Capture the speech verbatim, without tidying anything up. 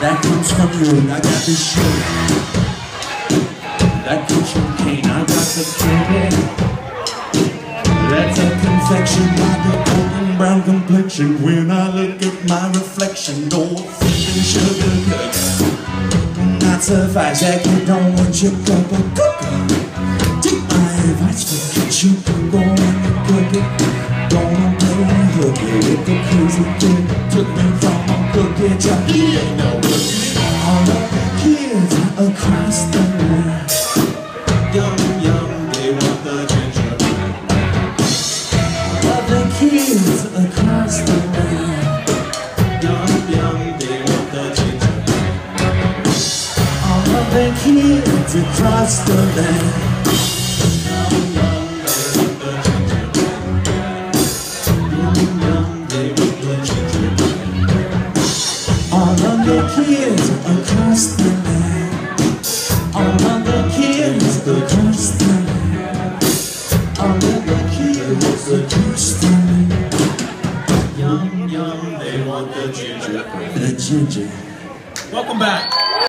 that comes from you. I got the sugar, that comes from cane. I got the candy, that's a confection. Got the golden brown complexion. When I look at my reflection, no feeling sugar cookie. Not suffice, that you don't want your cup of cookie. Take my advice, forget you, go on and cook it. Gonna play and hook it with the crazy kid. Took me from a cookie job, he ain't no cookie. All of the kids across the land, yum yum, they want the gingerbread. All of the kids across the land, yum yum, they want the gingerbread. All of the kids across the land, yum yum, they want the gingerbread. All of the kids across the land, all of the kids across the land, all of the kids across the land. Yum yum, they want the gingerbread. The ginger. Welcome back.